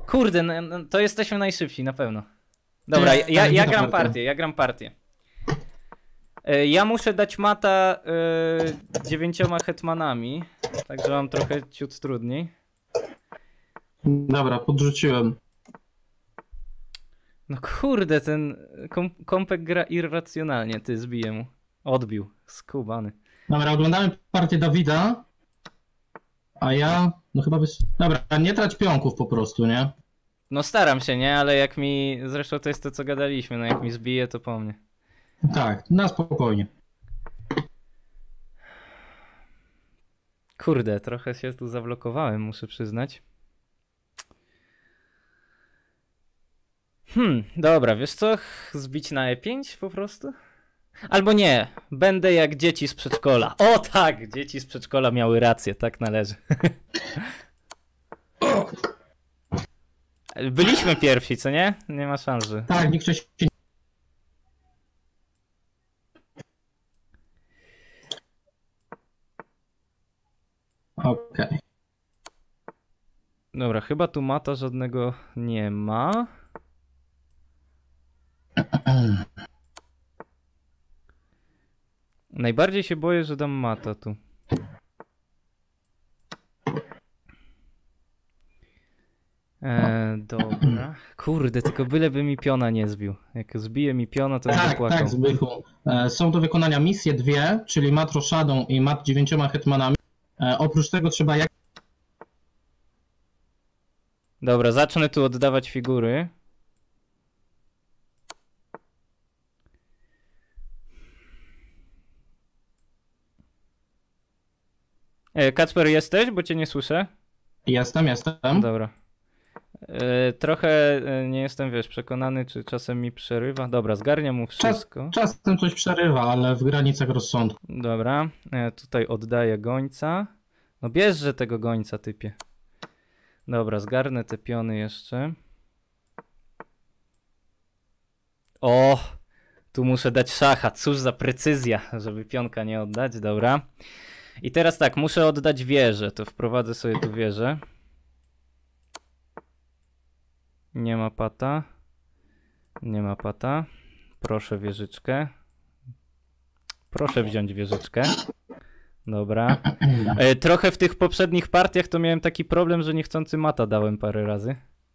Kurde, to jesteśmy najszybsi, na pewno. Dobra, ja gram partię. Ja muszę dać mata 9 hetmanami, także mam trochę ciut trudniej. Dobra, podrzuciłem. No kurde, ten kompek gra irracjonalnie, ty zbiję mu. Odbił, skubany. Dobra, oglądamy partię Dawida, a ja, no chyba Dobra, nie trać pionków po prostu, nie? No staram się, nie? Ale jak mi, zresztą to jest to co gadaliśmy, no jak mi zbije to po mnie. Tak, na spokojnie. Kurde, trochę się tu zablokowałem, muszę przyznać. Dobra, wiesz co? Zbić na E5 po prostu? Albo nie, będę jak dzieci z przedszkola. O tak, dzieci z przedszkola miały rację, tak należy. Byliśmy pierwsi, co nie? Nie ma szans, że... Tak, nikt się... Okej. Dobra, chyba tu mata żadnego nie ma. Najbardziej się boję, że dam mata tu. Dobra. Kurde, tylko byleby mi piona nie zbił. Jak zbije mi piona, to będę płakał. Tak, Zbychu. Są do wykonania misje dwie, czyli mat roszadą i mat 9 hetmanami. Oprócz tego trzeba Dobra, zacznę tu oddawać figury. Kacper, jesteś? Bo cię nie słyszę. Jestem. Dobra. Trochę nie jestem, wiesz, przekonany, czy czasem mi przerywa. Dobra, zgarniam mu wszystko. Czasem coś przerywa, ale w granicach rozsądku. Dobra, tutaj oddaję gońca. No bierzże tego gońca, typie. Dobra, zgarnę te piony jeszcze. O! Tu muszę dać szacha. Cóż za precyzja, żeby pionka nie oddać. Dobra. I teraz tak, muszę oddać wieżę. To wprowadzę sobie tu wieżę. Nie ma pata. Nie ma pata. Proszę wieżyczkę. Proszę wziąć wieżyczkę. Dobra. Trochę w tych poprzednich partiach to miałem taki problem, że niechcący mata dałem parę razy.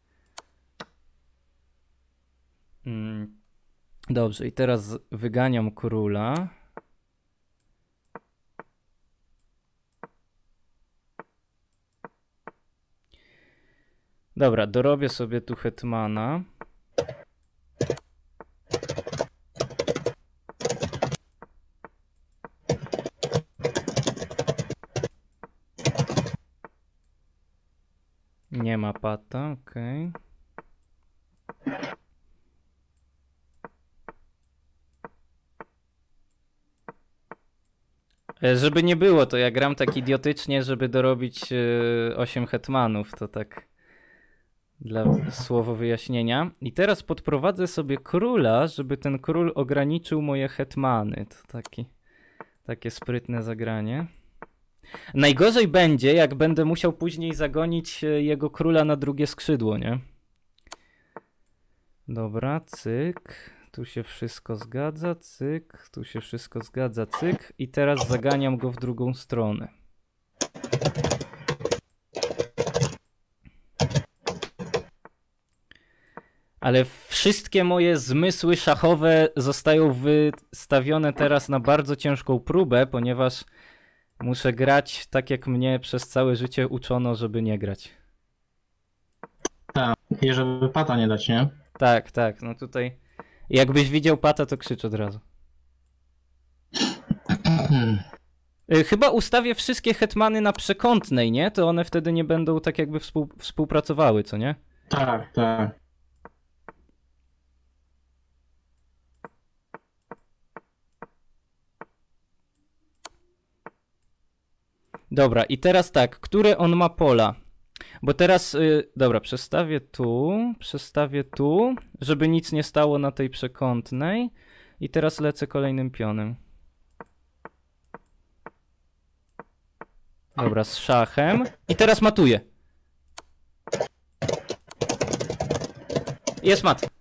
Dobrze, i teraz wyganiam króla. Dobra, dorobię sobie tu hetmana. Nie ma pata, okej. Żeby nie było, to ja gram tak idiotycznie, żeby dorobić 8 hetmanów, to tak dla słowo wyjaśnienia. I teraz podprowadzę sobie króla, żeby ten król ograniczył moje hetmany. To takie sprytne zagranie. Najgorzej będzie, jak będę musiał później zagonić jego króla na drugie skrzydło, nie? Dobra, cyk. Tu się wszystko zgadza, cyk. Tu się wszystko zgadza, cyk. I teraz zaganiam go w drugą stronę. Ale wszystkie moje zmysły szachowe zostają wystawione teraz na bardzo ciężką próbę, ponieważ muszę grać tak, jak mnie przez całe życie uczono, żeby nie grać. Tak, i żeby pata nie dać, nie? Tak, tak, no tutaj jakbyś widział pata, to krzycz od razu. Chyba ustawię wszystkie hetmany na przekątnej, nie? To one wtedy nie będą tak jakby współpracowały, co nie? Tak, tak. Dobra, i teraz tak, które on ma pola? Bo teraz, dobra, przestawię tu, żeby nic nie stało na tej przekątnej. I teraz lecę kolejnym pionem. Dobra, z szachem. I teraz matuję. Jest mat.